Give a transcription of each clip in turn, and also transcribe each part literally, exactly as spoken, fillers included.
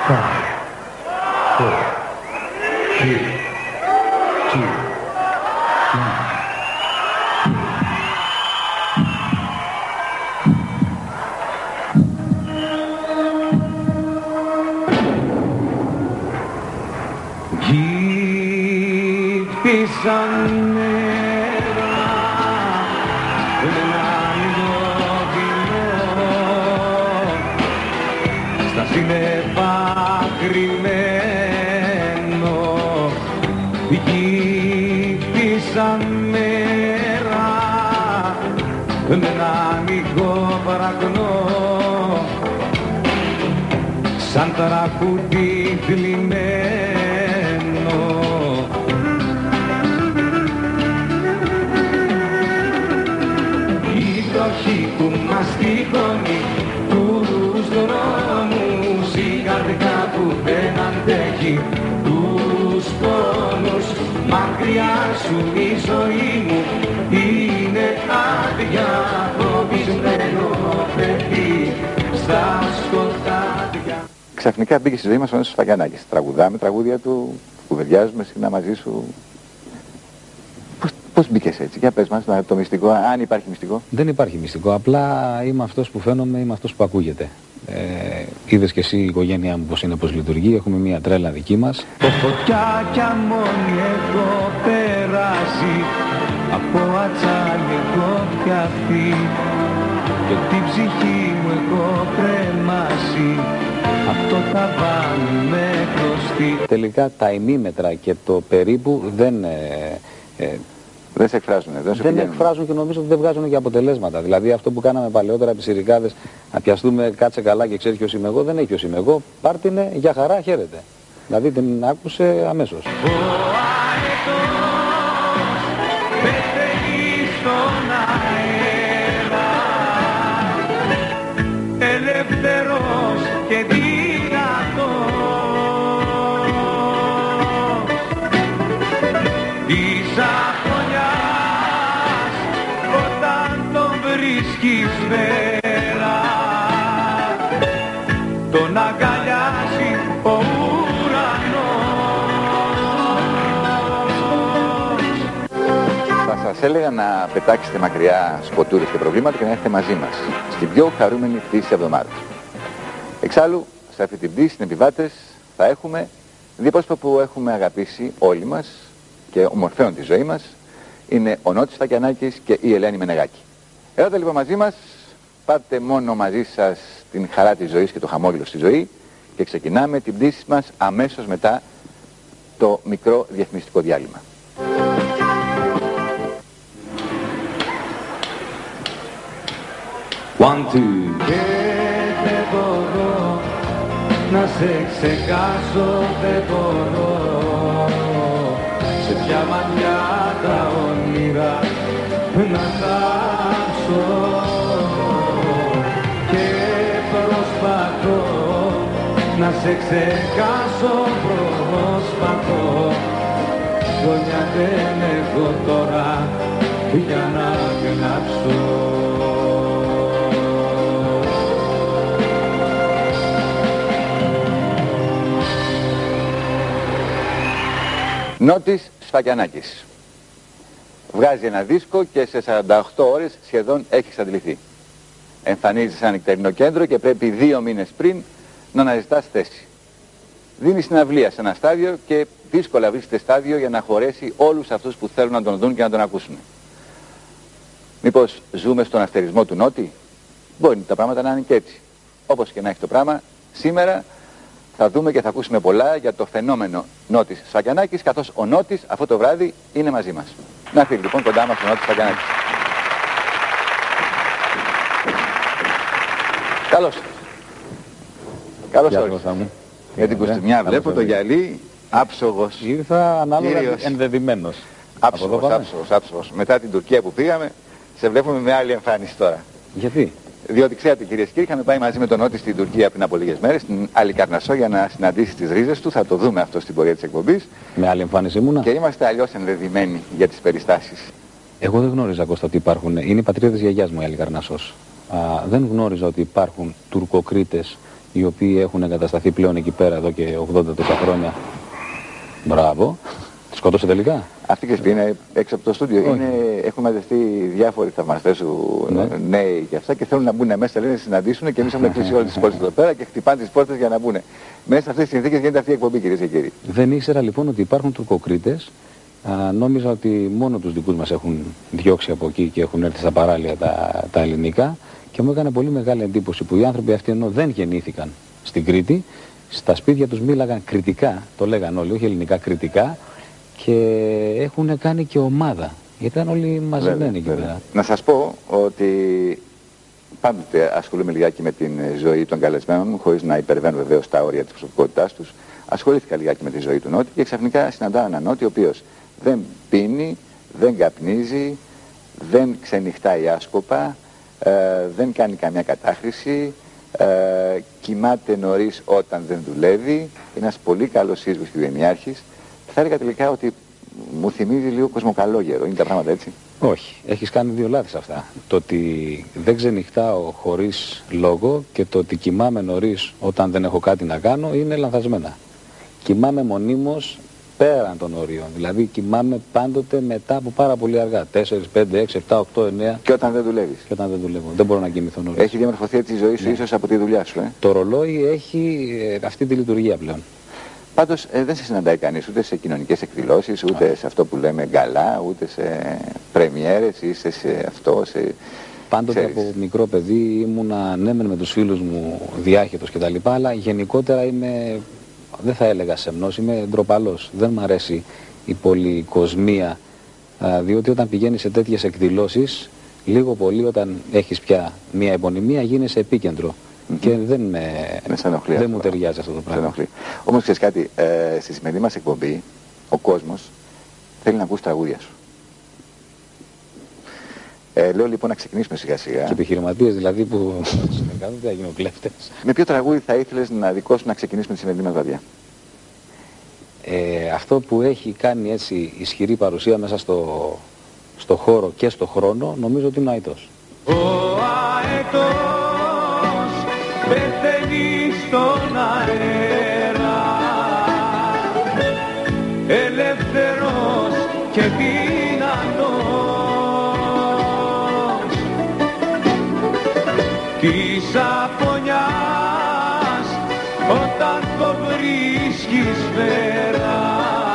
Five, four, three, two, one. Γύρισαν νερά με ένα μηδοδηλό στα σύννεφα κρυμμένο. Γύρισαν νερά με ένα μικρό βραγνό σαν τραγούδι θλιμμένο. Που μας τυχώνει τους δρόμους, η καρδιά που δεν αντέχει τους πόνους. Μακριά σου η ζωή μου είναι άδεια, φοβισμένο παιδί στα σκοτάδια. Ξαφνικά μπήκε στη ζωή μας ο Νότης Σφακιανάκης. Τραγουδάμε τραγούδια του, κουβεντιάζουμε συχνά μαζί σου. Πώς μπήκες έτσι, για πες μας το μυστικό, αν υπάρχει μυστικό. Δεν υπάρχει μυστικό, απλά είμαι αυτός που φαίνομαι, είμαι αυτός που ακούγεται. Ε, είδες και εσύ η οικογένειά μου πώς είναι, πώς λειτουργεί, έχουμε μια τρέλα δική μας. Το φωτιά κι αμμόνι έχω περάσει, από ατσάλι έχω πιαθεί και την ψυχή μου έχω κρεμάσει, αυτό ταβάνι με χρωστεί. Τελικά τα ημίμετρα και το περίπου δεν... Ε, ε, Δεν σε εκφράζουν, δεν σε Δεν εκφράζουν και νομίζω ότι δεν βγάζουν και αποτελέσματα. Δηλαδή αυτό που κάναμε παλαιότερα από τις σιρικάδες, να πιαστούμε κάτσε καλά και ξέρει ποιος είμαι εγώ, δεν έχει ποιος είμαι εγώ, πάρτινε για χαρά, χαίρεται. Δηλαδή την άκουσε αμέσως. Ελεύθερος και δυνατός, της αγωνιάς όταν τον βρίσκεις πέρα, τον αγκαλιάζει ο ουρανός. Θα σας έλεγα να πετάξετε μακριά σκοτούρες και προβλήματα και να έρθετε μαζί μας στην πιο χαρούμενη πτήση της εβδομάδας. Εξάλλου, σε αυτή την πτήση, οι επιβάτες, θα έχουμε δύο πρόσωπα που έχουμε αγαπήσει όλοι μας και ομορφαίων τη ζωή μας. Είναι ο Νότης Σφακιανάκης και η Ελένη Μενεγάκη. Ελάτε λοιπόν μαζί μας, πάτε μόνο μαζί σας την χαρά της ζωής και το χαμόγελο στη ζωή και ξεκινάμε την πτήση μας αμέσως μετά το μικρό διαφημιστικό διάλειμμα. One, two. Και δεν μπορώ να σε ξεχάσω, δεν μπορώ. Σε ποια ματιά τα όνειρα να κάψω. Και προσπαθώ να σε ξεχάσω, προσπαθώ. Χρόνια δεν έχω τώρα για να γράψω. Νότης Σφακιανάκης. Βγάζει ένα δίσκο και σε σαράντα οκτώ ώρες σχεδόν έχει εξαντληθεί. Εμφανίζεται σε ένα νυχτερινό κέντρο και πρέπει δύο μήνες πριν να αναζητάς θέση. Δίνει συναυλία σε ένα στάδιο και δύσκολα βρίσκεται στάδιο για να χωρέσει όλους αυτούς που θέλουν να τον δουν και να τον ακούσουν. Μήπως ζούμε στον αστερισμό του Νότη? Μπορεί τα πράγματα να είναι και έτσι. Όπως και να έχει το πράγμα, σήμερα θα δούμε και θα ακούσουμε πολλά για το φαινόμενο Νότης Σφακιανάκης, καθώς ο Νότης αυτό το βράδυ είναι μαζί μας. Να έρθει λοιπόν κοντά μας ο Νότης Σφακιανάκης. Καλώς. Καλώς όρισες. Για την κουστούμιά βλέπω το γυαλί άψογος. Ήρθα ανάλογα ενδεδειμένος. Άψογος, άψογος, άψογος. Μετά την Τουρκία που πήγαμε, σε βλέπουμε με άλλη εμφάνιση τώρα. Γιατί? Διότι ξέρετε κυρίες και κύριοι, είχαμε πάει μαζί με τον Νότη στην Τουρκία πριν από λίγες μέρες, στην Αλικαρνασσό, για να συναντήσει τις ρίζες του. Θα το δούμε αυτό στην πορεία της εκπομπής. Με άλλη εμφάνιση ήμουνα. Και είμαστε αλλιώς ενδεδειμένοι για τις περιστάσεις. Εγώ δεν γνώριζα, Κώστα, ότι υπάρχουν. Είναι η πατρίδα της γιαγιάς μου η Αλικαρνασσός. Α, δεν γνώριζα ότι υπάρχουν Τουρκοκρίτες οι οποίοι έχουν εγκατασταθεί πλέον εκεί πέρα εδώ και ογδόντα τόσα χρόνια. Μπράβο. Τη σκότωσε τελικά. Αυτή και είναι έξω από το στούντιο. Είναι, έχουν μαζευτεί διάφοροι θαυμαστές σου, ναι. νέοι και αυτά και θέλουν να μπουν μέσα, λένε να συναντήσουν και εμείς έχουμε κλείσει όλες τις πόρτες εδώ πέρα και χτυπάνε τις πόρτες για να μπουν. Μέσα σε αυτές τις συνθήκες γίνεται αυτή η εκπομπή, κυρίες και κύριοι. Δεν ήξερα λοιπόν ότι υπάρχουν τουρκοκρίτες. Α, νόμιζα ότι μόνο τους δικούς μας έχουν διώξει από εκεί και έχουν έρθει στα παράλια τα, τα ελληνικά και μου έκανε πολύ μεγάλη εντύπωση που οι άνθρωποι αυτοί ενώ δεν γεννήθηκαν στην Κρήτη, στα σπίτια τους μίλαγαν κριτικά, το λέγαν όλοι, όχι ελληνικά, κριτικά και έχουν κάνει και ομάδα, γιατί ήταν όλοι μαζεμένοι εκεί πέρα. Να σας πω ότι πάντοτε ασχολούμαι λιγάκι με την ζωή των καλεσμένων μου, χωρίς να υπερβαίνω βεβαίως τα όρια της προσωπικότητάς τους. Ασχολήθηκα λιγάκι με τη ζωή του Νότι και ξαφνικά συναντάω έναν Νότι ο οποίος δεν πίνει, δεν καπνίζει, δεν ξενυχτάει άσκοπα, ε, δεν κάνει καμιά κατάχρηση, ε, κοιμάται νωρίς όταν δεν δουλεύει, είναι ένας πολύ καλός σύζυγος και οικογενειάρχης. Θα έλεγα τελικά ότι μου θυμίζει λίγο κοσμοκαλόγερο, είναι τα πράγματα έτσι. Όχι, έχεις κάνει δύο λάθη σε αυτά. Το ότι δεν ξενυχτάω χωρίς λόγο και το ότι κοιμάμαι νωρίς όταν δεν έχω κάτι να κάνω είναι λανθασμένα. Κοιμάμαι μονίμως πέραν των ορίων. Δηλαδή κοιμάμαι πάντοτε μετά από πάρα πολύ αργά. τέσσερα, πέντε, έξι, επτά, οκτώ, εννέα. Και όταν δεν δουλεύεις. Και όταν δεν δουλεύω. Δεν μπορώ να κοιμηθώ νωρίς. Έχει διαμορφωθεί έτσι η ζωή σου, ναι, ίσως από τη δουλειά σου. Ε? Το ρολόι έχει ε, αυτή τη λειτουργία πλέον. Πάντως ε, δεν σε συναντάει κανείς ούτε σε κοινωνικές εκδηλώσεις, ούτε Α. σε αυτό που λέμε γκαλά, ούτε σε πρεμιέρες ή σε, σε αυτό. Σε... Πάντοτε ξέρεις, από μικρό παιδί ήμουνα ναι με τους φίλους μου διάχυτος κτλ. Αλλά γενικότερα είμαι, δεν θα έλεγα σεμνός, είμαι ντροπαλός. Δεν μ' αρέσει η πολυκοσμία, α, διότι όταν πηγαίνεις σε τέτοιες εκδηλώσεις, λίγο πολύ όταν έχεις πια μια επωνυμία γίνεσαι επίκεντρο. Mm-hmm. Και δεν, με... με δεν μου ταιριάζει αυτό το πράγμα. Όμως ξέρεις κάτι, ε, στη σημερινή μας εκπομπή ο κόσμος θέλει να ακούσει τραγούδια σου. Ε, λέω λοιπόν να ξεκινήσουμε σιγά σιγά. Και επιχειρηματίες δηλαδή που συνεργάζονται, θα γίνουν κλέφτες. Με ποιο τραγούδι θα ήθελες να δικό σου να ξεκινήσουμε τη σημερινή μας βραδιά? Ε, αυτό που έχει κάνει έτσι ισχυρή παρουσία μέσα στο, στο χώρο και στο χρόνο, νομίζω ότι είναι ο Αετός. Ο Αετός πεθαίνει στον αέρα, ελεύθερος και δυνατός, της αφωνιάς όταν το βρίσκεις μέρα,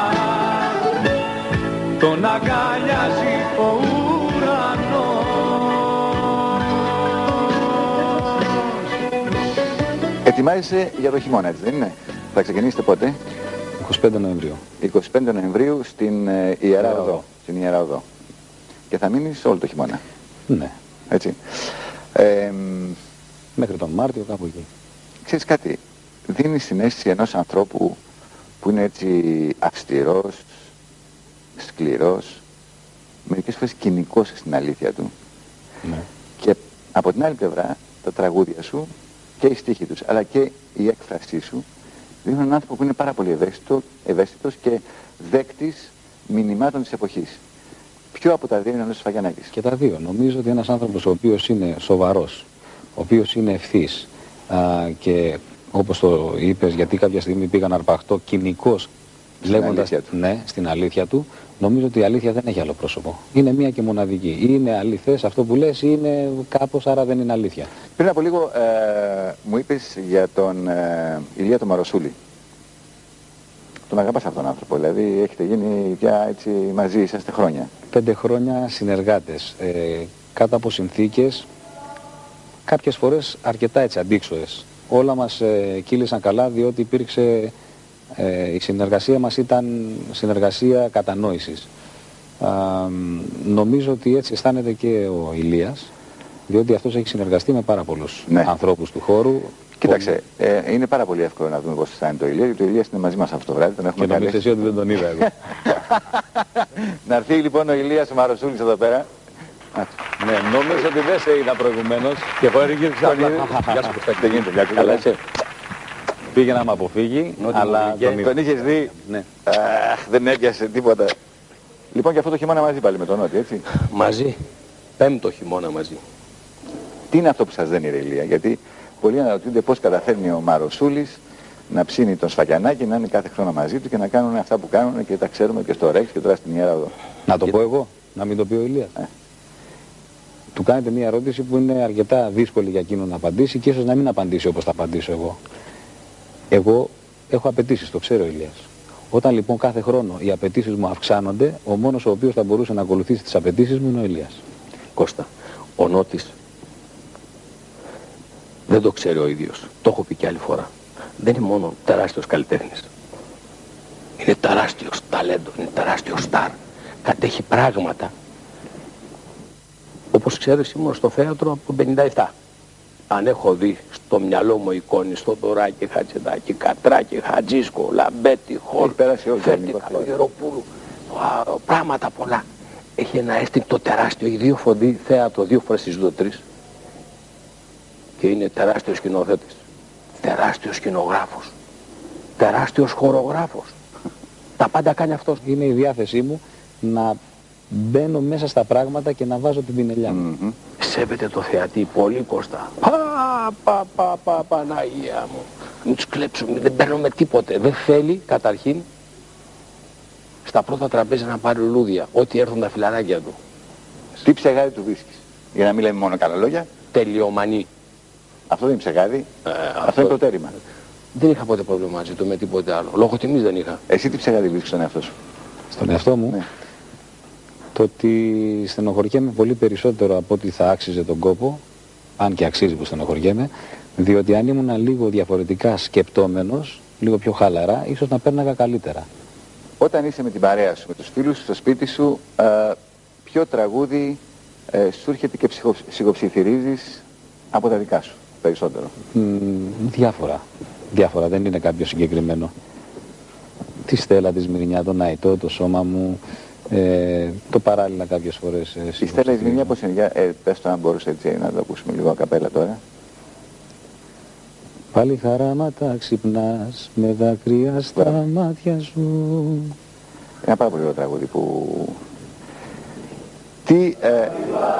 τον αγκαλιάζει ο ουρανός. Ετοιμάζεσαι για το χειμώνα, έτσι δεν είναι? Θα ξεκινήσετε πότε? είκοσι πέντε Νοεμβρίου. είκοσι πέντε Νοεμβρίου στην ε, Ιερά Οδό. Στην Ιερά Οδό. Και θα μείνεις όλο το χειμώνα. Ναι. Έτσι. Ε, Μέχρι τον Μάρτιο κάπου εκεί. Ξέρεις κάτι, δίνει συναίσθηση ενός ανθρώπου που είναι έτσι αυστηρός, σκληρός, μερικές φορές κοινικός στην αλήθεια του. Ναι. Και από την άλλη πλευρά τα τραγούδια σου και οι στίχοι τους αλλά και η έκφρασή σου δίνουν έναν άνθρωπο που είναι πάρα πολύ ευαίσθητο, ευαίσθητος και δέκτης μηνυμάτων της εποχής. Ποιο από τα δύο είναι ο Νόστος Φαγιανάκης? Και τα δύο. Νομίζω ότι ένας άνθρωπος ο οποίος είναι σοβαρός, ο οποίος είναι ευθύς α, και όπως το είπες, γιατί κάποια στιγμή πήγα να αρπαχτώ κοινικός λέγοντας ναι στην αλήθεια του, νομίζω ότι η αλήθεια δεν έχει άλλο πρόσωπο. Είναι μία και μοναδική. Ή είναι αληθές αυτό που λες ή είναι κάπως, άρα δεν είναι αλήθεια. Πριν από λίγο ε, μου είπες για τον ε, Ηλία τον Μαροσούλη. Τον αγαπάς αυτόν τον άνθρωπο, δηλαδή έχετε γίνει πια έτσι μαζί, είσαστε χρόνια. Πέντε χρόνια συνεργάτες, ε, κάτω από συνθήκες, κάποιες φορές αρκετά έτσι αντίξωες. Όλα μας ε, κύλησαν καλά διότι υπήρξε, ε, η συνεργασία μας ήταν συνεργασία κατανόησης. Α, νομίζω ότι έτσι αισθάνεται και ο Ηλίας, διότι αυτός έχει συνεργαστεί με πάρα πολλούς ναι. ανθρώπους του χώρου. Κοίταξε, ε, είναι πάρα πολύ εύκολο να δούμε πώς αισθάνεται ο Ηλίας, γιατί ο Ηλίας είναι μαζί μας αυτό το βράδυ. Τον έχουμε και νομίζεις εσύ ότι δεν τον είδα εγώ. Να έρθει λοιπόν ο Ηλίας ο Μαροσούλης εδώ πέρα. Ναι, νομίζω ότι δεν σε είδα προηγουμένως και εγώ έργησα απλά. Γεια σου Κωστάκη, δεν γίνεται, καλά είσαι. Πήγε να με αποφύγει, αλλά τον, τον είχες δει, ναι. Αχ, δεν έπιασε τίποτα. Λοιπόν και αυτό το χειμώνα μαζί πάλι με τον Νότι, έτσι. Μαζί, πέμπτο χειμώνα μαζί. Τι είναι αυτό που σας δένει ρε Ηλία, γιατί πολλοί αναρωτιούνται πώς καταφέρνει ο Μαροσούλης να ψήνει τον Σφακιανάκη, να είναι κάθε χρόνο μαζί του και να κάνουν αυτά που κάνουν και τα ξέρουμε και στο Ρέξ και τώρα στην Ιέρα Οδό. Να το πω εγώ, να μην το πει ο Ηλίας. Ε. Του κάνετε μια ερώτηση που είναι αρκετά δύσκολη για εκείνον να απαντήσει και ίσως να μην απαντήσει όπως θα απαντήσω εγώ. Εγώ έχω απαιτήσεις, το ξέρω ο Ηλίας. Όταν λοιπόν κάθε χρόνο οι απαιτήσεις μου αυξάνονται, ο μόνος ο οποίος θα μπορούσε να ακολουθήσει τις απαιτήσεις μου είναι ο Ηλίας. Κώστα, ο Νότης δεν το ξέρει ο ίδιος. Το έχω πει και άλλη φορά. Δεν είναι μόνο τεράστιος καλλιτέχνης. Είναι τεράστιος ταλέντο, είναι τεράστιος στάρ. Κατέχει πράγματα. Όπως ξέρεις, ήμουν στο θέατρο από το πενήντα επτά. Αν έχω δει στο μυαλό μου εικόνες, στο Δωράκι, Χατζηδάκι, Κατράκι, Χατζίσκο, Λαμπέτη, Χολ, Φέρτη, Καλογεροπούλου, πράγματα πολλά. Έχει ένα αίσθητο τεράστιο, οι δύο φωνή θέατρο, δύο φορές τις δύο τρεις. Και είναι τεράστιος σκηνοθέτης, τεράστιος σκηνογράφος, τεράστιος χορογράφος. Τα πάντα κάνει αυτός. Είναι η διάθεσή μου να μπαίνω μέσα στα πράγματα και να βάζω την πινελιά μου. Mm-hmm. Σέβεται το θεατή πολύ, Κώστα. Πα, πα, πα, πα, Παναγία μου. Μην τους κλέψουμε, δεν παίρνουμε τίποτε. Δεν θέλει, καταρχήν, στα πρώτα τραπέζια να πάρει λουλούδια, ό,τι έρθουν τα φιλαράκια του. Τι ψεγάδι του βρίσκεις, για να μην λέμε μόνο καλά λόγια. Τελειομανή. Αυτό δεν είναι ψεγάδι, ε, αυτό, αυτό είναι προτέρημα. Δεν είχα ποτέ πρόβλημα μαζί του με τίποτε άλλο. Λόγω τιμής δεν είχα. Εσύ τι ψεγάδι βρίσκεις στον εαυτό σου? Στον εαυτό μου, ναι. Το ότι στενοχωριέμαι πολύ περισσότερο από ό,τι θα άξιζε τον κόπο, αν και αξίζει που στενοχωριέμαι, διότι αν ήμουν λίγο διαφορετικά σκεπτόμενος, λίγο πιο χαλαρά, ίσως να πέρναγα καλύτερα. Όταν είσαι με την παρέα σου, με τους φίλους σου, στο σπίτι σου, ε, ποιο τραγούδι ε, σου έρχεται και ψυχοψιθυρίζεις από τα δικά σου περισσότερο? Mm, διάφορα. Διάφορα, δεν είναι κάποιο συγκεκριμένο. Τη Στέλλα, τη Σμυρνιά, τον Αϊτό, το σώμα μου, ε, το παράλληλα κάποιες φορές. Ε, η Στέλλα, η Σμυρνιά πώς είναι? Ε, πες το αν μπορούσε έτσι να το ακούσουμε λίγο ακαπέλα τώρα. Πάλι χαράματα ξυπνάς με δάκρυα στα μάτια σου. Ένα πάρα πολύ ωραίο τραγούδι που... Τι... Ε...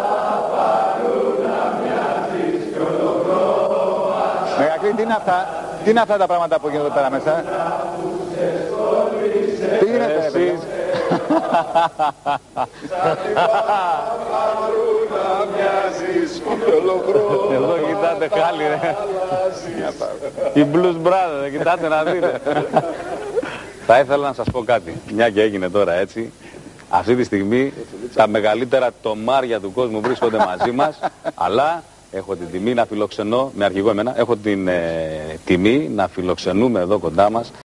Μεγακρή, τι είναι αυτά? Τι είναι αυτά τα πράγματα που γίνονται εδώ πέρα μέσα? Τι γίνεται εσείς? Εδώ κοιτάτε χάλι ρε. Οι Blues Brothers, κοιτάτε να δείτε. Θα ήθελα να σας πω κάτι, μια και έγινε τώρα έτσι. Αυτή τη στιγμή τα μεγαλύτερα τομάρια του κόσμου βρίσκονται μαζί μας, αλλά έχω την τιμή να φιλοξενώ, με αρχηγό εμένα, έχω την ε, τιμή να φιλοξενούμε εδώ κοντά μας